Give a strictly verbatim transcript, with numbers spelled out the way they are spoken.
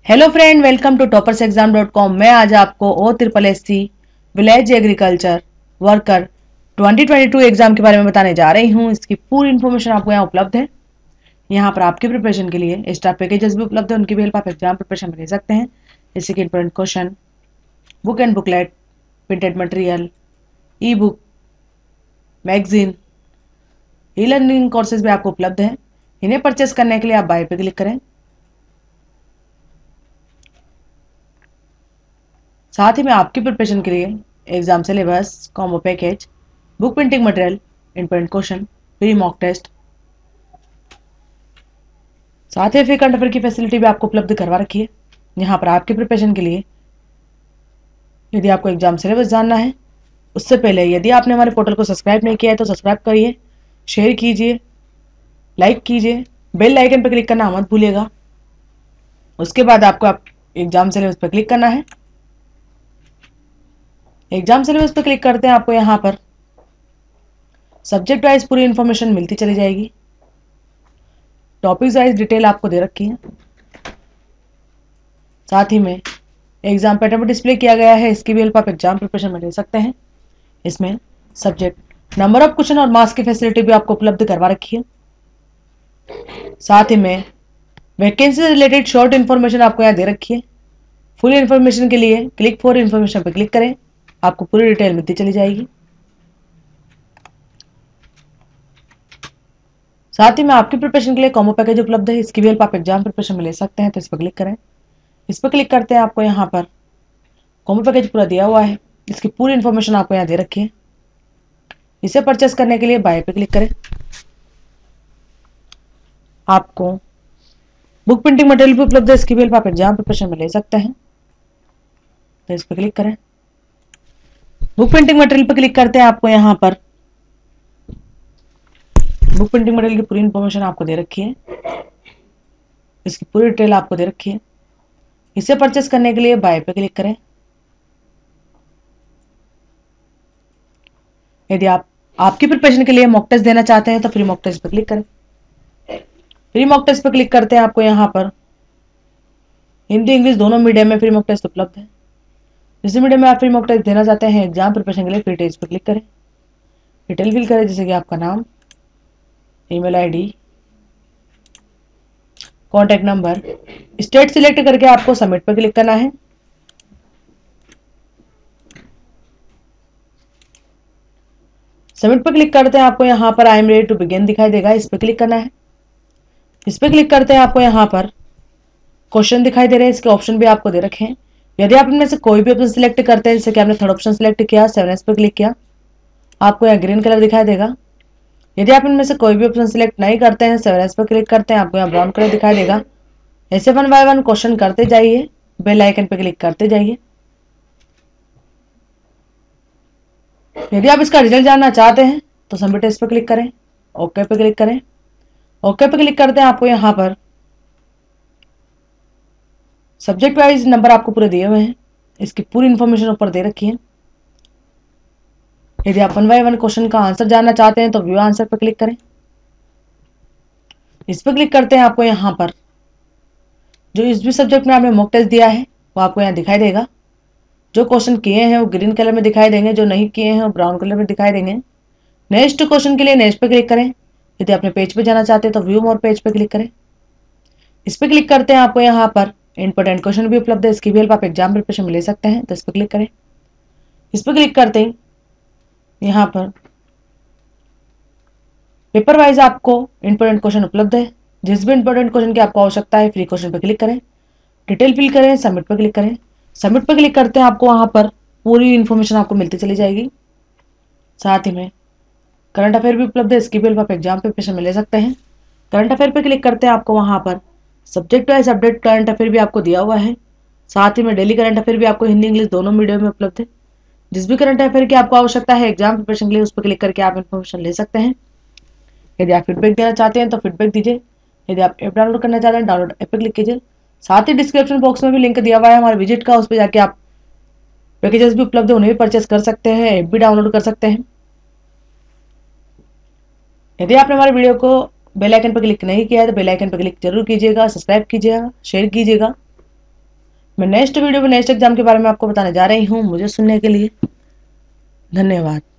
Hello friend, welcome to toppers exam dot com. मैं आज आपको O triple S C village agriculture worker twenty twenty two exam के बारे में बताने जा रही हूँ। इसकी पूरी इन्फॉर्मेशन आपको यहाँ उपलब्ध है। यहाँ पर आपके प्रिपरेशन के लिए एक्स्ट्रा पैकेजेस भी उपलब्ध है, उनकी भी हेल्प आप एग्जाम प्रिपरेशन में ले सकते हैं। जैसे कि important question, book and booklet, printed material, e book, magazine, e learning courses भी आपको उपलब्ध है। इन्हें परचेस करने के लिए आप बाय पे क्लिक करें। साथ ही में आपकी प्रिपरेशन के लिए exam syllabus, combo package, book printing material, important question, pre mock test, साथ ही फ्री करंट अफेयर की फैसिलिटी भी आपको उपलब्ध करवा रखी है। यहाँ पर आपकी प्रिपरेशन के लिए यदि आपको एग्जाम सिलेबस जानना है, उससे पहले यदि आपने हमारे पोर्टल को सब्सक्राइब नहीं किया है तो सब्सक्राइब करिए, शेयर कीजिए, लाइक कीजिए, बेल आइकन पर क्लिक करना मत भूलिएगा। उसके बाद आपको आप एग्जाम सिलेबस पर क्लिक करना है। एग्जाम सिलेबस पर क्लिक करते हैं, आपको यहाँ पर सब्जेक्ट वाइज पूरी इंफॉर्मेशन मिलती चली जाएगी। टॉपिक वाइज डिटेल आपको दे रखी है। साथ ही में एग्जाम पैटर्न पर डिस्प्ले किया गया है, इसकी भी हेल्प आप एग्जाम प्रिपरेशन में ले सकते हैं। इसमें सब्जेक्ट, नंबर ऑफ क्वेश्चन और मार्क्स की फैसिलिटी भी आपको उपलब्ध करवा रखी है। साथ ही में वैकेंसी से रिलेटेड शॉर्ट इन्फॉर्मेशन आपको यहाँ दे रखी है। फुल इन्फॉर्मेशन के लिए क्लिक फॉर इन्फॉर्मेशन पर क्लिक करें, आपको पूरी डिटेल मिलती चली जाएगी। साथ ही में आपकी प्रिपरेशन के लिए कॉम्बो पैकेज उपलब्ध है, इसकी भी हेल्प आप एग्जाम प्रिपरेशन में ले सकते हैं। तो इस पर क्लिक करें। इस पर क्लिक करते हैं, आपको यहाँ पर कॉम्बो पैकेज पूरा दिया हुआ है, इसकी पूरी इन्फॉर्मेशन आपको यहाँ दे रखी है। इसे परचेस करने के लिए बाय पे क्लिक करें। आपको बुक प्रिंटिंग मटेरियल भी उपलब्ध है, इसकी भी हेल्प आप एग्जाम प्रिपरेशन में ले सकते हैं। तो इस पर क्लिक करें। बुक प्रिंटिंग मटेरियल पर क्लिक करते हैं, आपको यहाँ पर बुक प्रिंटिंग मटेरियल की पूरी इंफॉर्मेशन आपको दे रखी है, इसकी पूरी डिटेल आपको दे रखी है। इसे परचेस करने के लिए बाय पे क्लिक करें। यदि आप आपकी प्रिपरेशन के लिए मॉक टेस्ट देना चाहते हैं तो फ्री मॉक टेस्ट पर क्लिक करें। फ्री मॉक टेस्ट पर क्लिक करते हैं, आपको यहाँ पर हिंदी इंग्लिश दोनों मीडियम में फ्री मॉक टेस्ट उपलब्ध है। जिस मीडियम में आप फ्री मॉक टेस्ट देना चाहते हैं एग्जाम प्रिपरेशन के लिए फ्री टेस्ट पर क्लिक करें। डिटेल फिल करें, जैसे कि आपका नाम, email ID, contact number, state select करके आपको सबमिट पर क्लिक करना है। सबमिट पर क्लिक करते हैं, आपको यहाँ पर I am ready to begin दिखाई देगा, इस पर क्लिक करना है। इस पर क्लिक करते हैं, आपको यहाँ पर क्वेश्चन दिखाई दे रहे हैं, इसके ऑप्शन भी आपको दे रखे हैं। यदि आप इनमें से कोई भी ऑप्शन सिलेक्ट करते हैं, जैसे कि आपने थर्ड ऑप्शन सिलेक्ट किया, सेवन एस पर क्लिक किया, आपको यहाँ ग्रीन कलर दिखाई देगा। यदि आप इनमें से कोई भी ऑप्शन सिलेक्ट नहीं करते हैं, सेवन एस पर क्लिक करते हैं, आपको यहाँ ब्राउन कलर दिखाई देगा। ऐसे वन बाय वन क्वेश्चन करते जाइए, बेल आइकन पर क्लिक करते जाइए। यदि आप इसका रिजल्ट जानना चाहते हैं तो सबमिट इस पर क्लिक करें, ओके पे क्लिक करें। ओके पे क्लिक करते हैं, आपको यहाँ पर सब्जेक्ट वाइज नंबर आपको पूरे दिए हुए हैं, इसकी पूरी इंफॉर्मेशन ऊपर दे रखी है। यदि आप वन बाय वन क्वेश्चन का आंसर जानना चाहते हैं तो व्यू आंसर पर क्लिक करें। इस पर क्लिक करते हैं, आपको यहाँ पर जो इस भी सब्जेक्ट में आपने मॉक टेस्ट दिया है वो आपको यहाँ दिखाई देगा। जो क्वेश्चन किए हैं वो ग्रीन कलर में दिखाई देंगे, जो नहीं किए हैं वो ब्राउन कलर में दिखाई देंगे। नेक्स्ट क्वेश्चन के लिए नेक्स्ट पे क्लिक करें। यदि आपने पेज पे जाना चाहते हैं तो व्यू मोर पेज पे क्लिक करें। इस पर क्लिक करते हैं, आपको यहाँ पर इंपॉर्टेंट क्वेश्चन भी उपलब्ध है, इसकी भी हेल्प आप एग्जाम प्रिपरेशन में ले सकते हैं। तो इस पर क्लिक करें। इस पर क्लिक करते ही यहाँ पर पेपर वाइज आपको इंपॉर्टेंट क्वेश्चन उपलब्ध है। जिस भी इंपॉर्टेंट क्वेश्चन की आपको आवश्यकता है फ्री क्वेश्चन पर क्लिक करें, डिटेल फिल करें, सबमिट पर क्लिक करें। सबमिट पर क्लिक करते हैं, आपको वहां पर पूरी इंफॉर्मेशन आपको मिलती चली जाएगी। साथ ही में करंट अफेयर भी उपलब्ध है, इसकी भी हेल्प आप एग्जाम प्रिपरेशन में ले सकते हैं। करंट अफेयर पर क्लिक करते हैं, आपको वहां पर subject wise update current affair भी आपको दिया हुआ है। साथ ही में डेली करंट अफेयर भी आपको हिंदी इंग्लिश दोनों मीडियम में उपलब्ध है। जिस भी करंट अफेयर की आपको आवश्यकता है एग्जाम प्रिपरेशन के लिए उस पर क्लिक करके आप इन्फॉर्मेशन ले सकते हैं। यदि आप फीडबैक देना चाहते हैं तो फीडबैक दीजिए। यदि आप ऐप डाउनलोड करना चाहते हैं डाउनलोड ऐप पर क्लिक कीजिए। साथ ही डिस्क्रिप्शन बॉक्स में भी लिंक दिया हुआ है हमारे विजिट का, उस पर जाके आप पैकेजेस भी उपलब्ध है, उन्हें भी परचेस कर सकते हैं, ऐप भी डाउनलोड कर सकते हैं। यदि आपने हमारे वीडियो को बेल आइकन पर क्लिक नहीं किया है तो बेल आइकन पर क्लिक जरूर कीजिएगा, सब्सक्राइब कीजिएगा, शेयर कीजिएगा। मैं नेक्स्ट वीडियो में नेक्स्ट एग्जाम के बारे में आपको बताने जा रही हूँ। मुझे सुनने के लिए धन्यवाद।